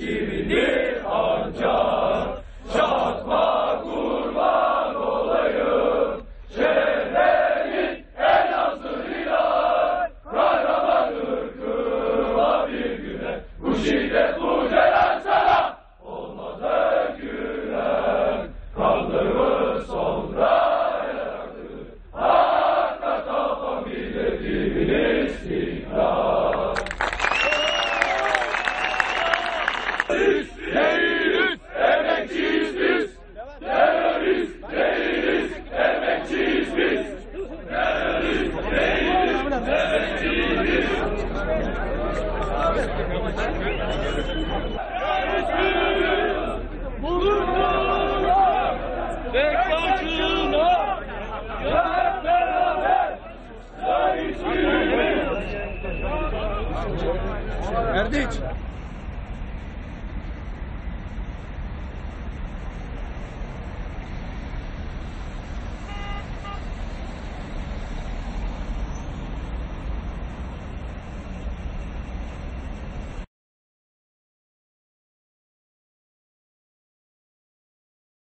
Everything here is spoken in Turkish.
birbirini ancak çatma kurban olayım. Şehreyin Elazığ'ıyla kahraman ırkıma bir güne bu şiddet bu celal sana olmadı gülen. Kanlarımı sonra yarattı hakka kafa milletimin istiklal.